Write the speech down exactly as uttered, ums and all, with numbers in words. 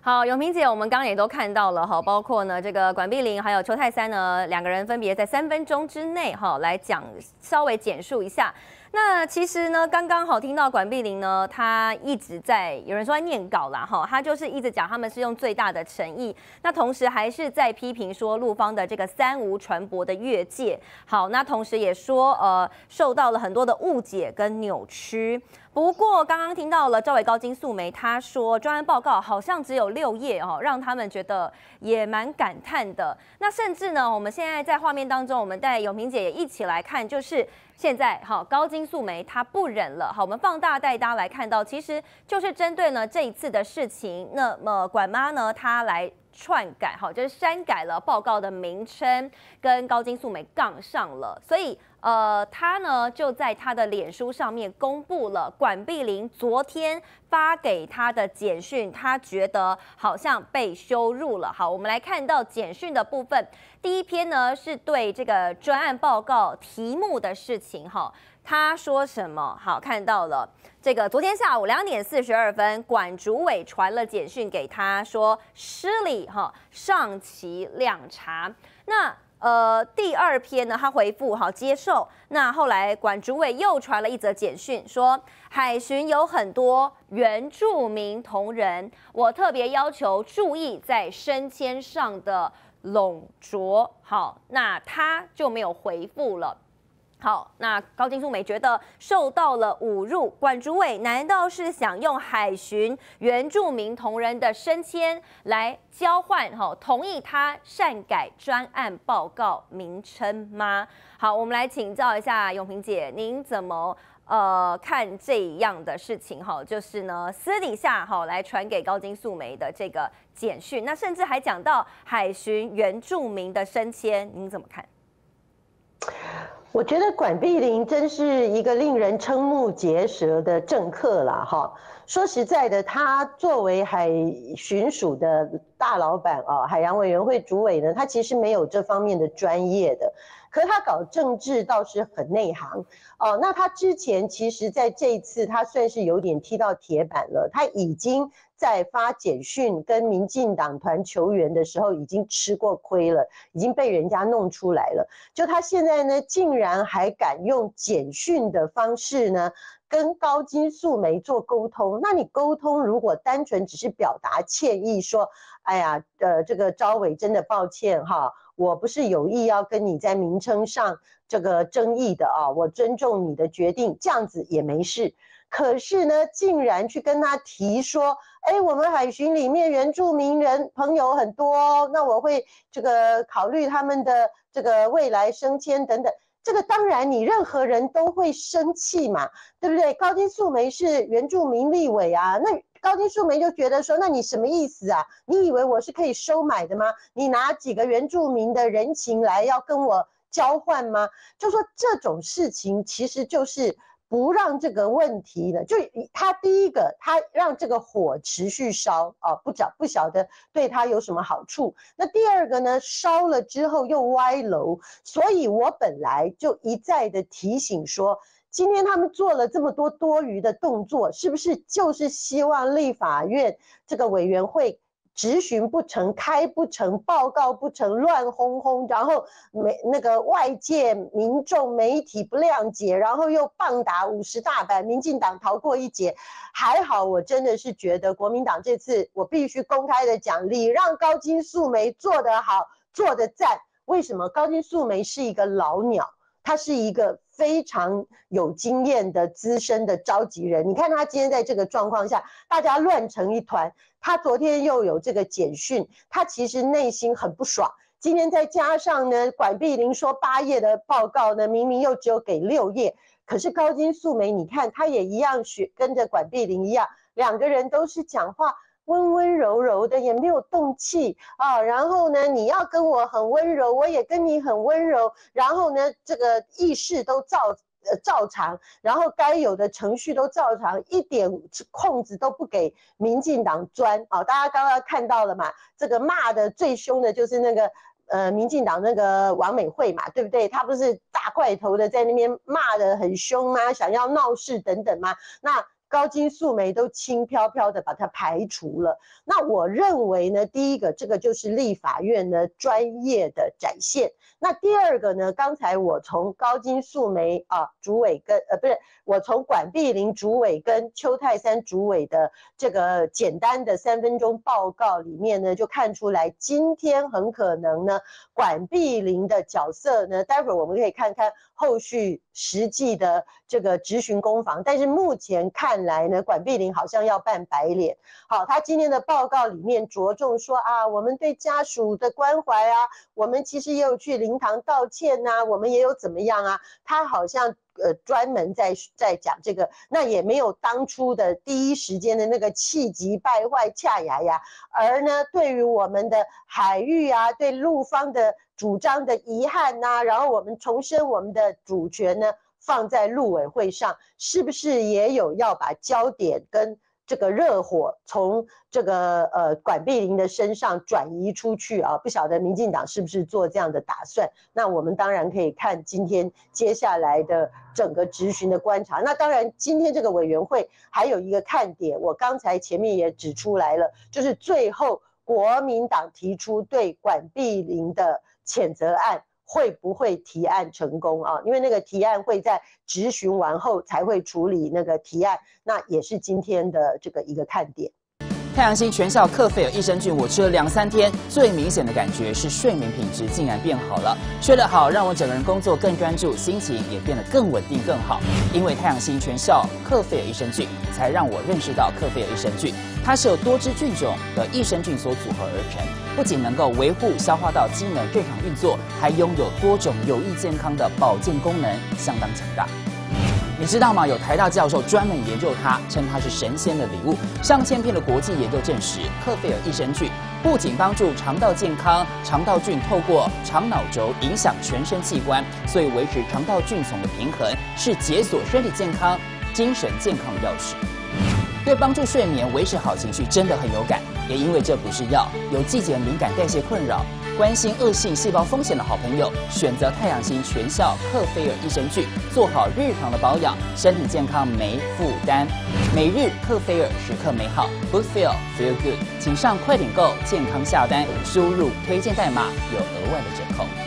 好，永平姐，我们刚刚也都看到了哈，包括呢这个管碧玲还有邱泰三呢，两个人分别在三分钟之内哈来讲，稍微简述一下。那其实呢，刚刚好听到管碧玲呢，她一直在有人说在念稿啦哈，她就是一直讲他们是用最大的诚意，那同时还是在批评说陆方的这个三无船舶的越界。好，那同时也说呃受到了很多的误解跟扭曲。不过刚刚听到了赵伟高金素梅他说专案报告好像只有六页哦，让他们觉得也蛮感叹的。那甚至呢，我们现在在画面当中，我们带永平姐也一起来看，就是现在好高金素梅她不忍了。好，我们放大带大家来看到，其实就是针对呢这一次的事情，那么管妈呢她来篡改，好，就是删改了报告的名称，跟高金素梅杠上了，所以。呃，他呢就在他的脸书上面公布了管碧玲昨天发给他的简讯，他觉得好像被羞辱了。好，我们来看到简讯的部分，第一篇呢是对这个专案报告题目的事情，哈，他说什么？好，看到了。这个昨天下午两点四十二分，管主委传了简讯给他说失礼哈，上期量查。那呃，第二篇呢，他回复好接受。那后来管主委又传了一则简讯，说海巡有很多原住民同仁，我特别要求注意在升迁上的拢着。好，那他就没有回复了。好，那高金素梅觉得受到了侮辱，管主委难道是想用海巡原住民同仁的升迁来交换哈，同意他擅改专案报告名称吗？好，我们来请教一下永平姐，您怎么呃看这样的事情哈？就是呢私底下哈来传给高金素梅的这个简讯，那甚至还讲到海巡原住民的升迁，您怎么看？ 我觉得管碧玲真是一个令人瞠目结舌的政客啦，哈！说实在的，他作为海巡署的大老板啊，海洋委员会主委呢，他其实没有这方面的专业的，可是他搞政治倒是很内行哦。那他之前其实在这一次，他算是有点踢到铁板了，他已经在发简讯跟民进党团球员的时候已经吃过亏了，已经被人家弄出来了。就他现在呢，竟然还敢用简讯的方式呢，跟高金素梅做沟通。那你沟通如果单纯只是表达歉意，说，哎呀，呃，这个招委真的抱歉哈，我不是有意要跟你在名称上这个争议的啊，我尊重你的决定，这样子也没事。可是呢，竟然去跟他提说，哎，我们海巡里面原住民人朋友很多哦，那我会这个考虑他们的这个未来升迁等等。这个当然你任何人都会生气嘛，对不对？高金素梅是原住民立委啊，那高金素梅就觉得说，那你什么意思啊？你以为我是可以收买的吗？你拿几个原住民的人情来要跟我交换吗？就说这种事情其实就是不让这个问题呢，就他第一个，他让这个火持续烧啊，不晓不晓得对他有什么好处。那第二个呢，烧了之后又歪楼，所以我本来就一再的提醒说，今天他们做了这么多多余的动作，是不是就是希望立法院这个委员会质询不成，开不成，报告不成，乱哄哄，然后没那个外界民众媒体不谅解，然后又棒打五十大板，民进党逃过一劫。还好，我真的是觉得国民党这次我必须公开的讲，礼让高金素梅做得好，做得赞。为什么？高金素梅是一个老鸟，她是一个非常有经验的资深的召集人。你看她今天在这个状况下，大家乱成一团。他昨天又有这个简讯，他其实内心很不爽。今天再加上呢，管碧玲说八页的报告呢，明明又只有给六页，可是高金素梅，你看他也一样学，跟着管碧玲一样，两个人都是讲话温温柔柔的，也没有动气啊。然后呢，你要跟我很温柔，我也跟你很温柔。然后呢，这个意识都照。呃，照常，然后该有的程序都照常，一点空子都不给民进党钻啊！大家刚刚看到了嘛？这个骂的最凶的就是那个呃，民进党那个王美惠嘛，对不对？他不是大块头的在那边骂的很凶吗？想要闹事等等吗？那高金素梅都轻飘飘的把它排除了。那我认为呢，第一个，这个就是立法院呢专业的展现。那第二个呢，刚才我从高金素梅啊主委跟呃不是，我从管碧玲主委跟邱泰三主委的这个简单的三分钟报告里面呢，就看出来今天很可能呢，管碧玲的角色呢，待会儿我们可以看看后续实际的这个质询攻防，但是目前看来呢，管碧玲好像要扮白脸。好，他今天的报告里面着重说啊，我们对家属的关怀啊，我们其实也有去灵堂道歉啊，我们也有怎么样啊，他好像呃专门在在讲这个，那也没有当初的第一时间的那个气急败坏恰牙牙，而呢对于我们的海域啊，对陆方的主张的遗憾呐、啊，然后我们重申我们的主权呢放在陆委会上，是不是也有要把焦点跟这个热火从这个呃管碧玲的身上转移出去啊？不晓得民进党是不是做这样的打算？那我们当然可以看今天接下来的整个质询的观察。那当然，今天这个委员会还有一个看点，我刚才前面也指出来了，就是最后国民党提出对管碧玲的谴责案。会不会提案成功啊？因为那个提案会在质询完后才会处理那个提案，那也是今天的这个一个看点。 太阳星全效克菲尔益生菌，我吃了两三天，最明显的感觉是睡眠品质竟然变好了。睡得好，让我整个人工作更专注，心情也变得更稳定更好。因为太阳星全效克菲尔益生菌，才让我认识到克菲尔益生菌，它是由多支菌种的益生菌所组合而成，不仅能够维护消化道机能正常运作，还拥有多种有益健康的保健功能，相当强大。你知道吗？有台大教授专门研究它，称它是神仙的礼物。上千篇的国际研究证实，克菲尔益生菌不仅帮助肠道健康，肠道菌透过肠脑轴影响全身器官，所以维持肠道菌丛的平衡是解锁身体健康、精神健康的钥匙。对帮助睡眠、维持好情绪真的很有感。也因为这不是药，有季节敏感、代谢困扰、关心恶性细胞风险的好朋友，选择太阳星全效克菲尔益生菌，做好日常的保养，身体健康没负担。每日克菲尔，时刻美好 ，Good Feel Feel Good， 请上快点购健康下单，输入推荐代码有额外的折扣。